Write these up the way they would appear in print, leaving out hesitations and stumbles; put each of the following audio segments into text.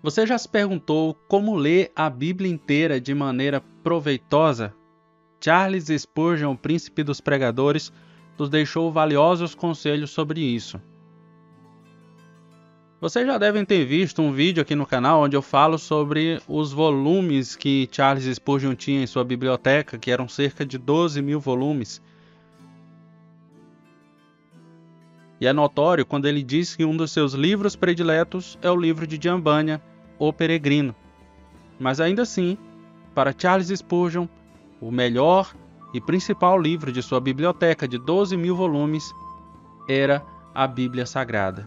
Você já se perguntou como ler a Bíblia inteira de maneira proveitosa? Charles Spurgeon, o príncipe dos pregadores, nos deixou valiosos conselhos sobre isso. Vocês já devem ter visto um vídeo aqui no canal onde eu falo sobre os volumes que Charles Spurgeon tinha em sua biblioteca, que eram cerca de 12.000 volumes. E é notório quando ele diz que um dos seus livros prediletos é o livro de John Bunyan, O Peregrino. Mas ainda assim, para Charles Spurgeon, o melhor e principal livro de sua biblioteca de 12.000 volumes era a Bíblia Sagrada.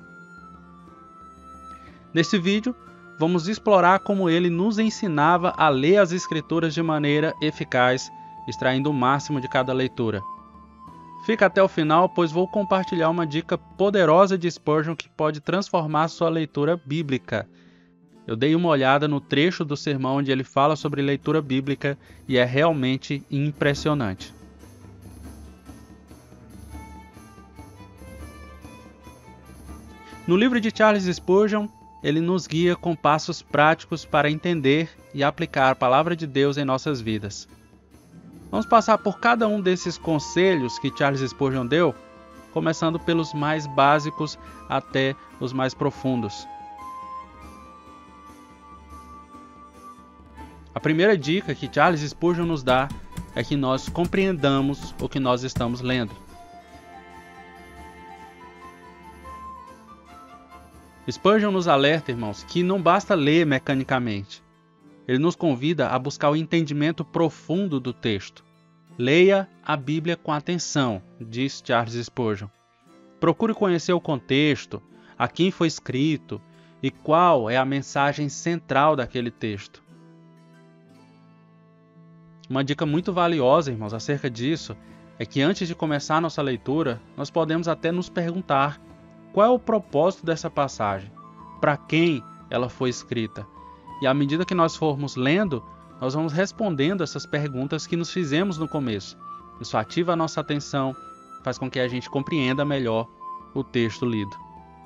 Nesse vídeo, vamos explorar como ele nos ensinava a ler as Escrituras de maneira eficaz, extraindo o máximo de cada leitura. Fica até o final, pois vou compartilhar uma dica poderosa de Spurgeon que pode transformar sua leitura bíblica. Eu dei uma olhada no trecho do sermão onde ele fala sobre leitura bíblica e é realmente impressionante. No livro de Charles Spurgeon, ele nos guia com passos práticos para entender e aplicar a palavra de Deus em nossas vidas. Vamos passar por cada um desses conselhos que Charles Spurgeon deu, começando pelos mais básicos até os mais profundos. A primeira dica que Charles Spurgeon nos dá é que nós compreendamos o que nós estamos lendo. Spurgeon nos alerta, irmãos, que não basta ler mecanicamente. Ele nos convida a buscar o entendimento profundo do texto. Leia a Bíblia com atenção, diz Charles Spurgeon. Procure conhecer o contexto, a quem foi escrito e qual é a mensagem central daquele texto. Uma dica muito valiosa, irmãos, acerca disso, é que antes de começar a nossa leitura, nós podemos até nos perguntar qual é o propósito dessa passagem, para quem ela foi escrita. E à medida que nós formos lendo, nós vamos respondendo essas perguntas que nos fizemos no começo. Isso ativa a nossa atenção, faz com que a gente compreenda melhor o texto lido.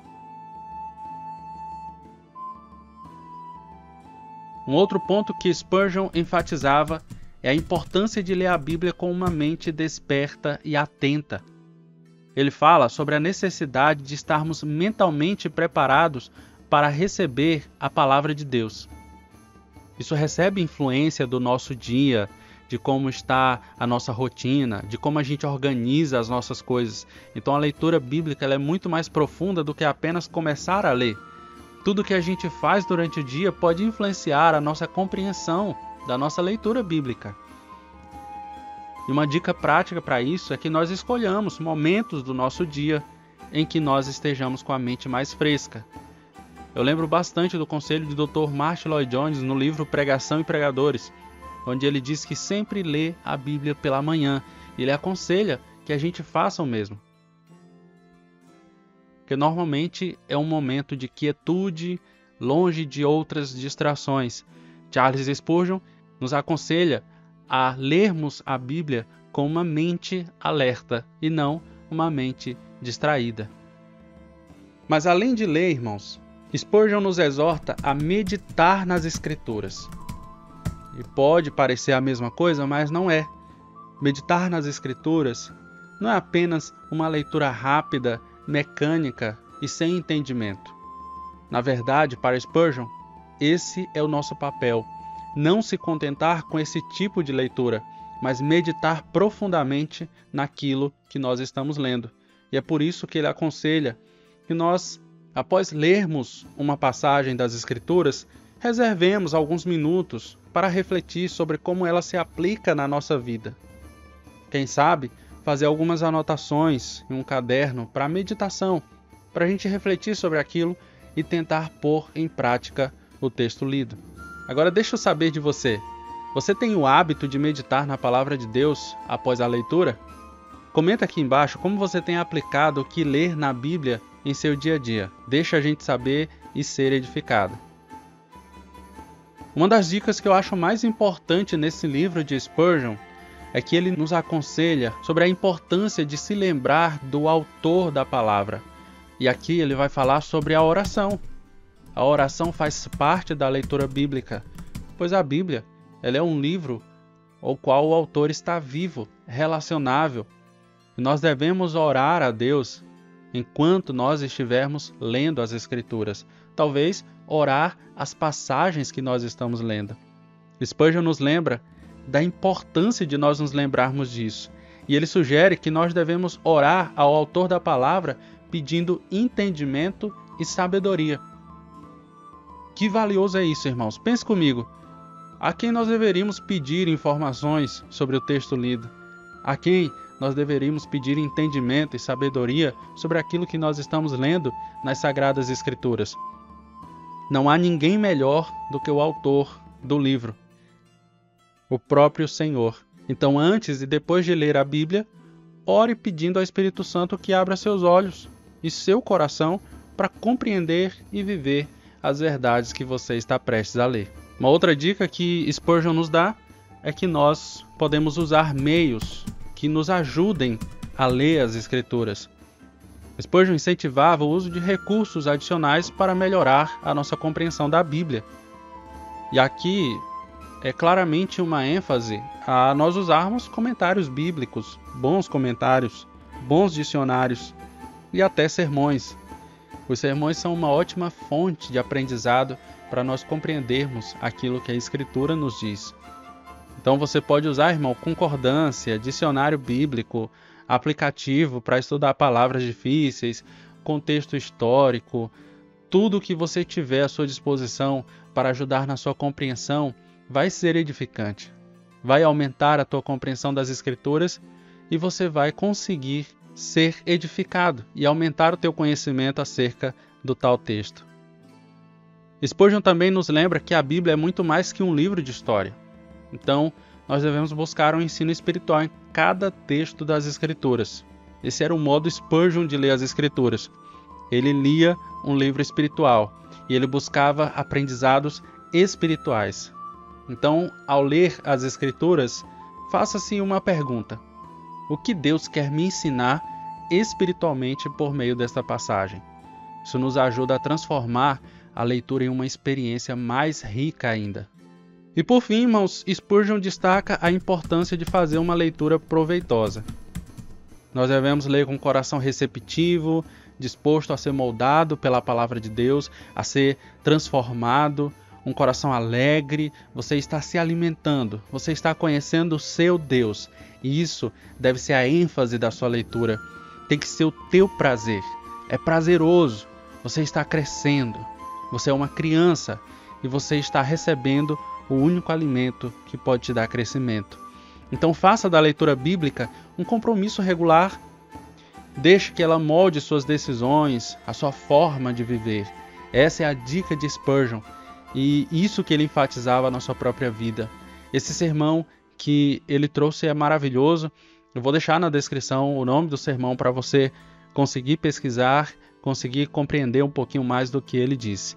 Um outro ponto que Spurgeon enfatizava é a importância de ler a Bíblia com uma mente desperta e atenta. Ele fala sobre a necessidade de estarmos mentalmente preparados para receber a palavra de Deus. Isso recebe influência do nosso dia, de como está a nossa rotina, de como a gente organiza as nossas coisas. Então a leitura bíblica ela é muito mais profunda do que apenas começar a ler. Tudo que a gente faz durante o dia pode influenciar a nossa compreensão da nossa leitura bíblica. E uma dica prática para isso é que nós escolhamos momentos do nosso dia em que nós estejamos com a mente mais fresca. Eu lembro bastante do conselho de Dr. Martyn Lloyd-Jones no livro Pregação e Pregadores, onde ele diz que sempre lê a Bíblia pela manhã. Ele aconselha que a gente faça o mesmo. Porque normalmente é um momento de quietude, longe de outras distrações. Charles Spurgeon nos aconselha a lermos a Bíblia com uma mente alerta e não uma mente distraída. Mas além de ler, irmãos, Spurgeon nos exorta a meditar nas Escrituras. E pode parecer a mesma coisa, mas não é. Meditar nas Escrituras não é apenas uma leitura rápida, mecânica e sem entendimento. Na verdade, para Spurgeon, esse é o nosso papel. Não se contentar com esse tipo de leitura, mas meditar profundamente naquilo que nós estamos lendo. E é por isso que ele aconselha que nós, após lermos uma passagem das Escrituras, reservemos alguns minutos para refletir sobre como ela se aplica na nossa vida. Quem sabe, fazer algumas anotações em um caderno para meditação, para a gente refletir sobre aquilo e tentar pôr em prática o texto lido. Agora deixa eu saber de você. Você tem o hábito de meditar na palavra de Deus após a leitura? Comenta aqui embaixo como você tem aplicado o que ler na Bíblia em seu dia a dia. Deixa a gente saber e ser edificado. Uma das dicas que eu acho mais importante nesse livro de Spurgeon é que ele nos aconselha sobre a importância de se lembrar do autor da palavra. E aqui ele vai falar sobre a oração. A oração faz parte da leitura bíblica, pois a Bíblia ela é um livro ao qual o autor está vivo, relacionável. E nós devemos orar a Deus enquanto nós estivermos lendo as Escrituras. Talvez orar as passagens que nós estamos lendo. Spurgeon nos lembra da importância de nós nos lembrarmos disso. E ele sugere que nós devemos orar ao autor da palavra pedindo entendimento e sabedoria. Que valioso é isso, irmãos. Pense comigo. A quem nós deveríamos pedir informações sobre o texto lido? A quem nós deveríamos pedir entendimento e sabedoria sobre aquilo que nós estamos lendo nas Sagradas Escrituras? Não há ninguém melhor do que o autor do livro, o próprio Senhor. Então, antes e depois de ler a Bíblia, ore pedindo ao Espírito Santo que abra seus olhos e seu coração para compreender e viver as verdades que você está prestes a ler. Uma outra dica que Spurgeon nos dá é que nós podemos usar meios que nos ajudem a ler as Escrituras. Spurgeon incentivava o uso de recursos adicionais para melhorar a nossa compreensão da Bíblia. E aqui é claramente uma ênfase a nós usarmos comentários bíblicos, bons dicionários e até sermões. Os sermões são uma ótima fonte de aprendizado para nós compreendermos aquilo que a Escritura nos diz. Então você pode usar, irmão, concordância, dicionário bíblico, aplicativo para estudar palavras difíceis, contexto histórico, tudo que você tiver à sua disposição para ajudar na sua compreensão vai ser edificante. Vai aumentar a tua compreensão das Escrituras e você vai conseguir ser edificado e aumentar o teu conhecimento acerca do tal texto. Spurgeon também nos lembra que a Bíblia é muito mais que um livro de história. Então, nós devemos buscar um ensino espiritual em cada texto das Escrituras. Esse era o modo Spurgeon de ler as Escrituras. Ele lia um livro espiritual e ele buscava aprendizados espirituais. Então, ao ler as Escrituras, faça-se uma pergunta: o que Deus quer me ensinar espiritualmente por meio desta passagem? Isso nos ajuda a transformar a leitura em uma experiência mais rica ainda. E por fim, irmãos, Spurgeon destaca a importância de fazer uma leitura proveitosa. Nós devemos ler com o coração receptivo, disposto a ser moldado pela palavra de Deus, a ser transformado, um coração alegre. Você está se alimentando, você está conhecendo o seu Deus. E isso deve ser a ênfase da sua leitura. Tem que ser o teu prazer. É prazeroso. Você está crescendo. Você é uma criança e você está recebendo o único alimento que pode te dar crescimento. Então faça da leitura bíblica um compromisso regular. Deixe que ela molde suas decisões, a sua forma de viver. Essa é a dica de Spurgeon e isso que ele enfatizava na sua própria vida. Esse sermão que ele trouxe é maravilhoso. Eu vou deixar na descrição o nome do sermão para você conseguir pesquisar, conseguir compreender um pouquinho mais do que ele disse.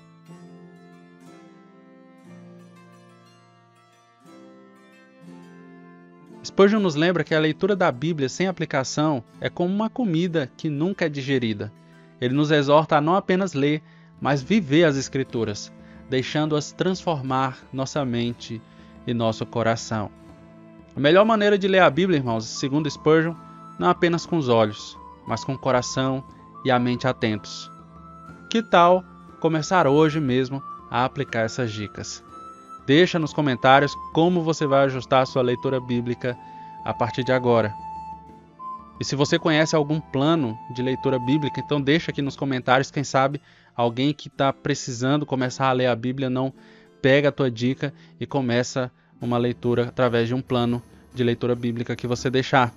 Spurgeon nos lembra que a leitura da Bíblia sem aplicação é como uma comida que nunca é digerida. Ele nos exorta a não apenas ler, mas viver as Escrituras, deixando-as transformar nossa mente e nosso coração. A melhor maneira de ler a Bíblia, irmãos, segundo Spurgeon, não apenas com os olhos, mas com o coração e a mente atentos. Que tal começar hoje mesmo a aplicar essas dicas? Deixa nos comentários como você vai ajustar a sua leitura bíblica a partir de agora. E se você conhece algum plano de leitura bíblica, então deixa aqui nos comentários. Quem sabe alguém que está precisando começar a ler a Bíblia não pega a tua dica e começa uma leitura através de um plano de leitura bíblica que você deixar.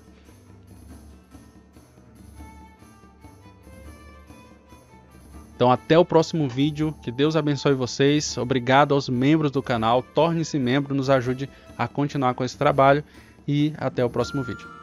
Então até o próximo vídeo, que Deus abençoe vocês, obrigado aos membros do canal, torne-se membro, nos ajude a continuar com esse trabalho e até o próximo vídeo.